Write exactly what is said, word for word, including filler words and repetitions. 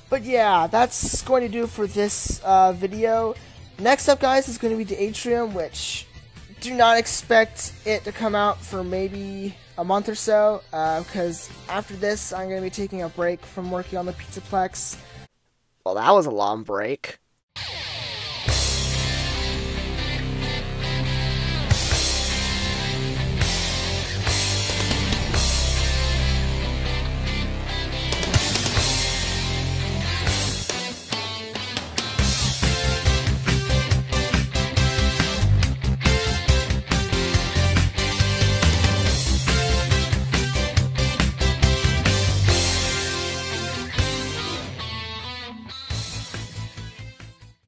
But yeah, that's going to do it for this uh, video. Next up, guys, is going to be the Atrium, which do not expect it to come out for maybe a month or so, because uh, after this, I'm going to be taking a break from working on the Pizzaplex. Well, that was a long break.